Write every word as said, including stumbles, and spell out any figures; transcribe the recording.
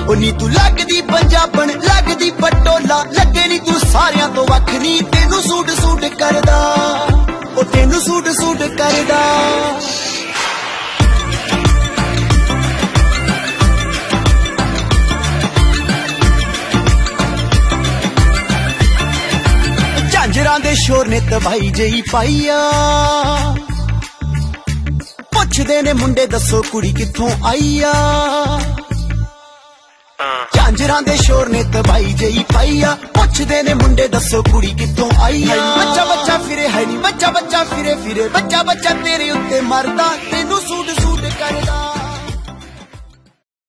ਉਹ ਨੀ ਤੂੰ ਲੱਗਦੀ ਪੰਜਾਬਣ ਲੱਗਦੀ ਪਟੋਲਾ ਲੱਗੇ ਨੀ ਤੂੰ ਸਾਰਿਆਂ ਤੋਂ ਵੱਖਰੀ ਤੈਨੂੰ ਸੂਟ ਸੂਟ ਕਰਦਾ ਉਹ ਤੈਨੂੰ ਸੂਟ ਸੂਟ ਕਰਦਾ ਝਾਂਜਰਾਂ ਦੇ ਸ਼ੋਰ ਨੇ ਤਬਾਈ ਜਈ ਪਾਈਆ ਪੁੱਛਦੇ ਨੇ ਮੁੰਡੇ ਦੱਸੋ ਕੁੜੀ ਕਿੱਥੋਂ ਆਈ ਆ ਝਾਂਜਰਾਂ ਦੇ ਸ਼ੋਰ ਨੇ ਤਬਾਈ ਜਈ ਪਾਈਆ ਪੁੱਛਦੇ ਨੇ ਮੁੰਡੇ ਦੱਸੋ ਕੁੜੀ ਕਿੱਥੋਂ ਆਈ ਆ ਬੱਚਾ ਬੱਚਾ ਫਿਰੇ ਹੈ ਨੀ ਬੱਚਾ ਬੱਚਾ ਫਿਰੇ ਫਿਰੇ ਬੱਚਾ ਬੱਚਾ ਤੇਰੇ ਉੱਤੇ ਮਰਦਾ ਤੈਨੂੰ ਸੂਟ ਸੂਟ